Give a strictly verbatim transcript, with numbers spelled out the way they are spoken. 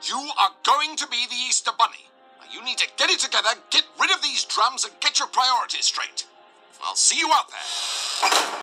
You are going to be the Easter Bunny. Now, you need to get it together, get rid of these drums, and get your priorities straight. I'll see you out there.